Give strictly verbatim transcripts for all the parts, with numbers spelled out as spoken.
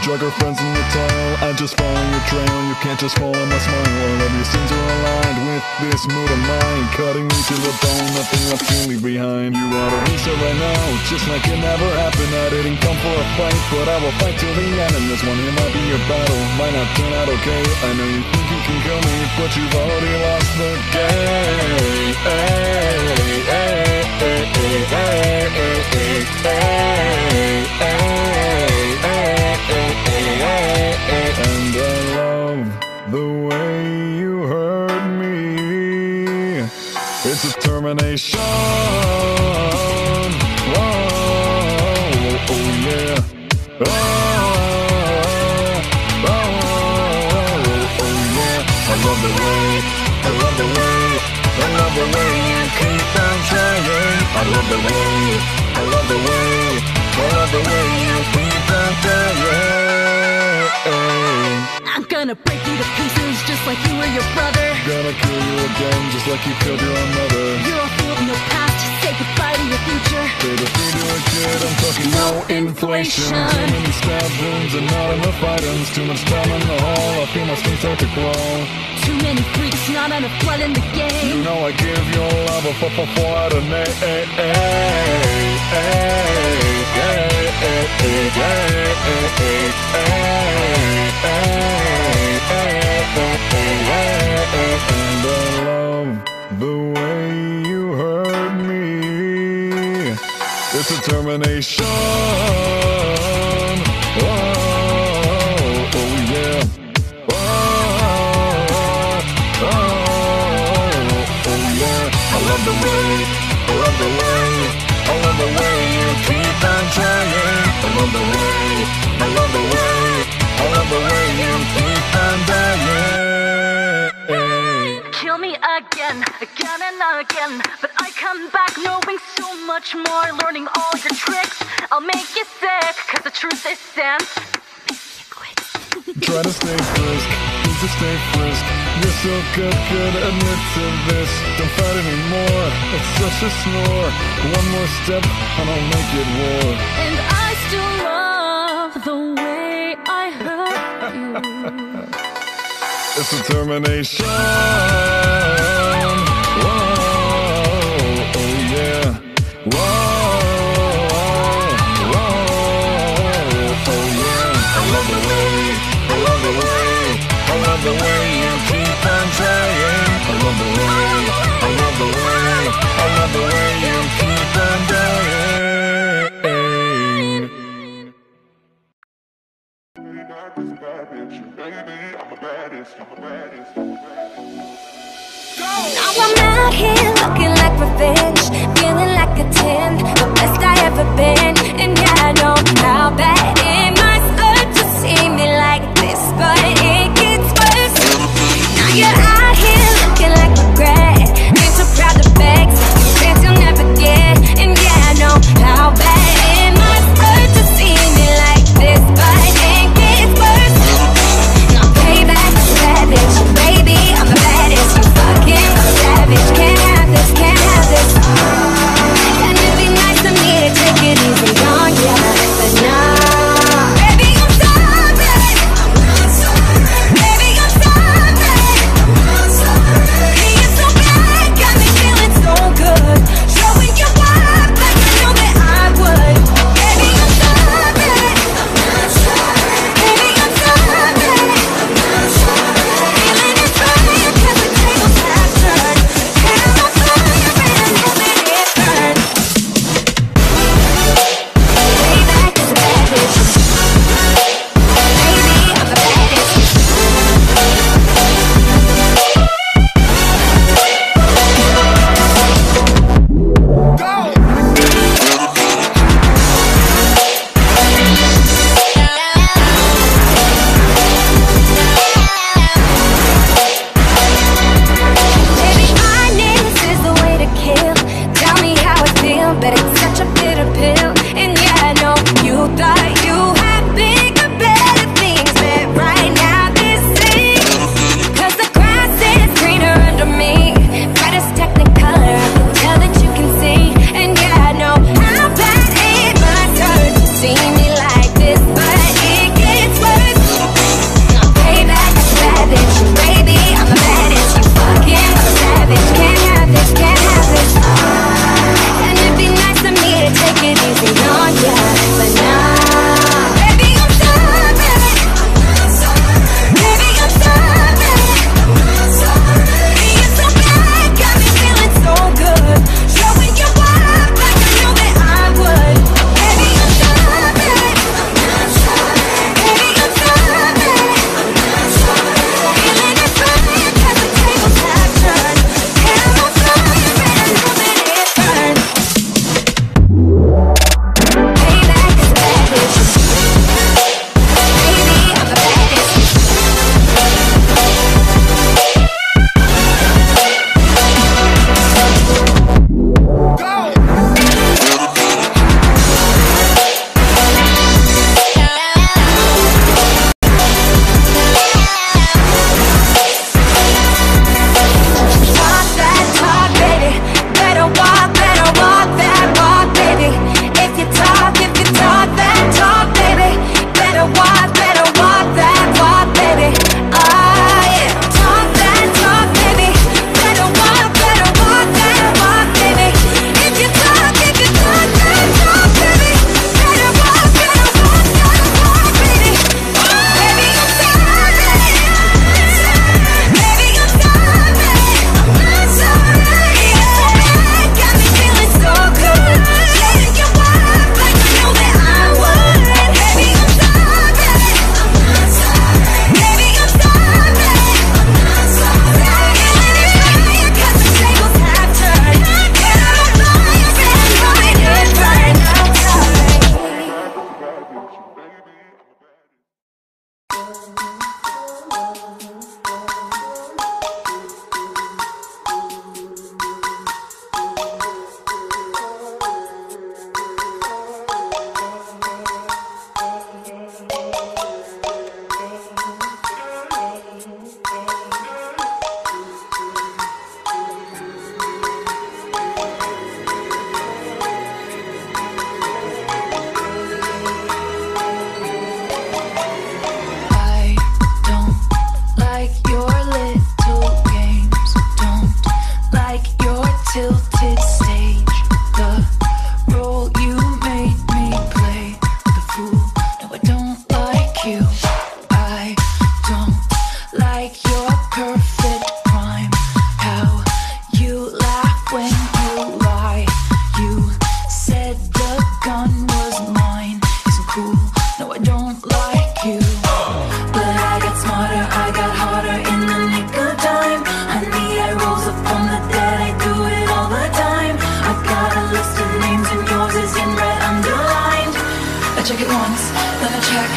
drug our friends in the tail. I just follow your trail, you can't just follow my smile. All of your sins are aligned with this mood of mine, cutting me to the bone, nothing left to leave behind. You ought to reset right now, just like it never happened. I didn't come for a fight, but I will fight till the end. And this one here might be your battle, might not turn out okay. I know you think you can kill me, but you've already lost the game. Hey, hey, hey, hey, hey, hey, hey, hey, hey, hey. And I love the way you hurt me. It's a termination. Whoa, oh yeah. Oh, oh, oh, oh yeah. I love the way, I love the way, I love the way you keep on trying. I love the way, I love the way, I love the way you keep on trying. I'm gonna break you to pieces just like you were your brother. Gonna kill you again just like you killed your own mother. You're a fool in your past, say goodbye to your future. Baby, through to a kid, I'm talking no inflation. Too many stab wounds and not enough items. Too much time in the hall, I feel my skin start to crawl. Too many freaks, not enough blood in the game. You know I give your love a four for four out of eight. And I love the way you hurt me. It's a termination. Oh, oh yeah. Oh, oh, oh yeah. I love the way, I love the way, I love the way you keep on trying. I love the way, I love the way, I love the way you keep on dying. Kill me again, again and again, but I come back knowing so much more, learning all your tricks. I'll make you sick, cause the truth is sense. Try to stay frisk, need to stay frisk. You're so good, good, admit to this. Don't fight anymore, it's such a snore. One more step and I'll make it war. And I still love the way I hurt you. It's a termination. Whoa, oh yeah. Whoa, whoa, oh yeah. I love the way, I love the way, I love the way you keep on trying. I love the way, I love the way, I love the way you keep on dying. Now I'm out here looking like revenge, feeling like a ten, the best I ever been. And yeah, I know how bad it must hurt to see me like this, but it gets worse. Now you're out here looking like regret, ain't so proud to beg, taking chance you'll never get. And yeah, I know how bad it must hurt to see me like this, but it gets worse. Now payback, savage, baby, I'm the baddest, you fucking savage. Can't have this, can't have this. And it'd be nice of me to take it easy on ya, but nah.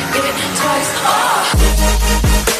hit it twice. Oh.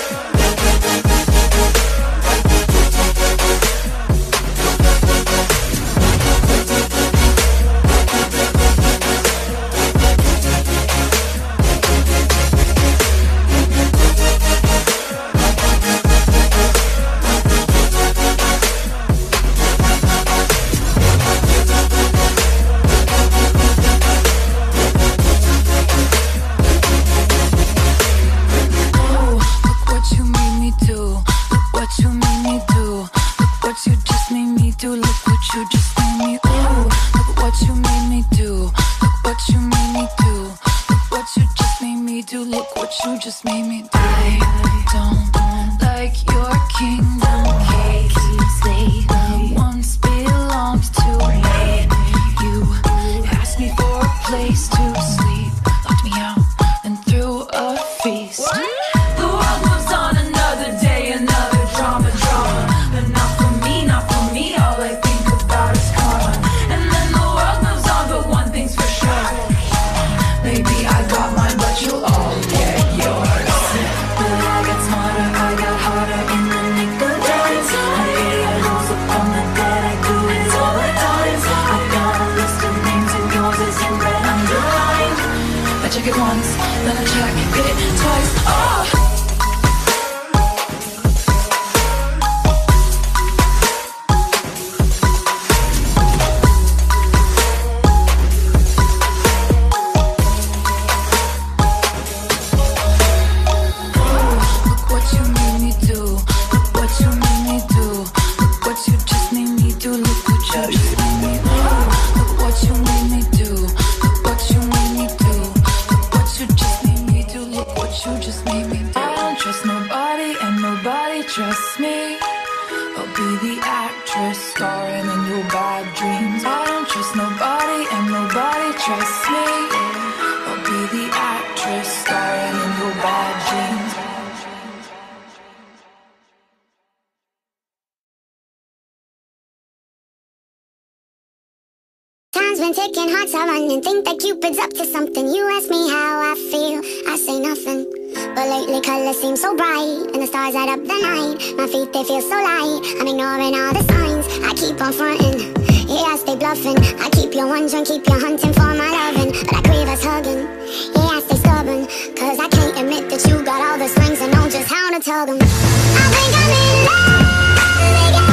Time's been ticking, hearts are running. Think that Cupid's up to something. You ask me how I feel, I say nothing. But lately colors seem so bright, and the stars light up the night. My feet, they feel so light. I'm ignoring all the signs, I keep on fronting. Yeah, I stay bluffing. I keep you wondering, keep you hunting for my loving. But I crave us hugging. Yeah, I stay stubborn, cause I can't admit that you got all the strings and know just how to tell them. I think I'm in love again.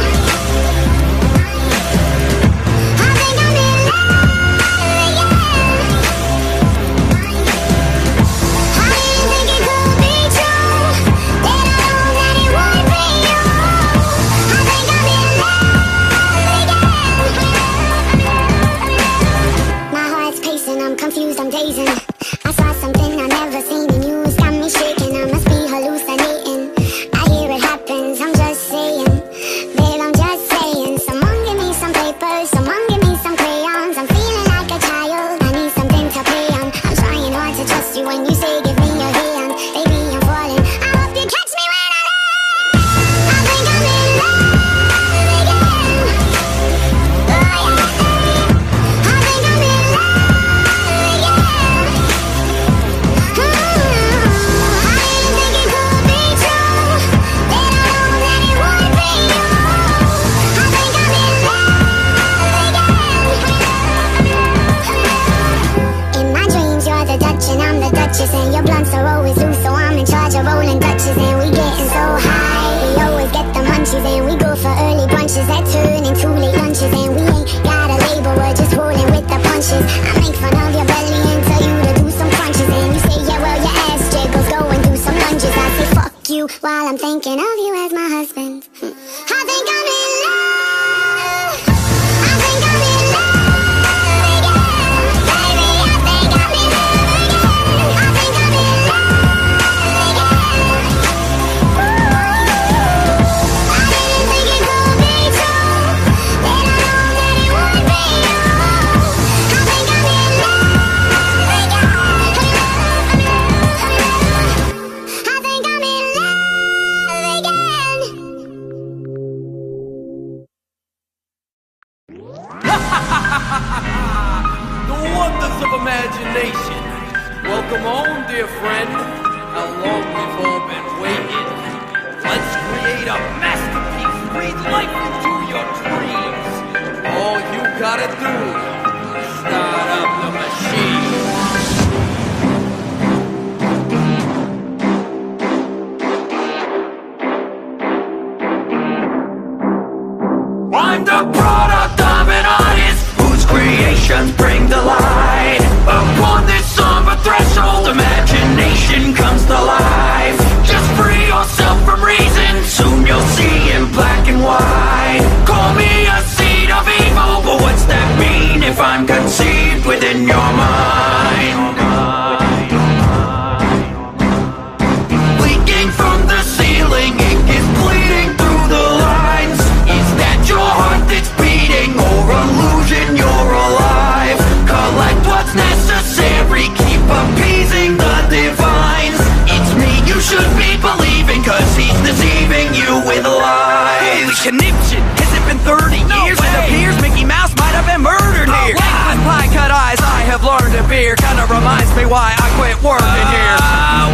Confused, I'm dazing. I saw something I never seen in you. It's got me shaking, I must be hallucinating. I hear it happens, I'm just saying. Babe, I'm just saying. Someone give me some papers, someone give me some crayons. I'm feeling like a child, I need something to play on. I'm trying hard to trust you when you say give me your hand. Baby, I'm falling, I hope you catch me when I land. I think I'm in love again. Oh yeah. I think I'm in love. And I'm the Duchess, and your blunts are always loose, so I'm in charge of rolling Dutches. And we getting so high, we always get the munchies. And we go for early brunches that turn into late lunches. And we ain't got a label, we're just rolling with the punches. I make fun of your belly and tell you to do some crunches. And you say, yeah, well, your ass jiggles, go and do some lunges. I say, fuck you, while I'm thinking of you as my husband. I think I'm in love. I think I'm in love. friend. How long we've all been waiting. Let's create a masterpiece. Breathe life into your dreams. All you gotta do is start up the machine. I'm the product of an artist whose creations bring the light. Upon this somber threshold, imagination comes to life. Just free yourself from reason, soon you'll see in black and white. Call me a seed of evil, but what's that mean if I'm conceived within your mind? Leaking from the ceiling, ink is bleeding through the lines. Is that your heart that's beating, or illusion you're alive? Collect what's necessary, keep appeasing the divines. It's me you should be believing, cause he's deceiving you with lies. Holy conniption, has it been thirty no years? Way. It appears Mickey Mouse might have been murdered oh, here. Wow. With pie cut eyes I have learned to fear, kinda reminds me why I quit working here.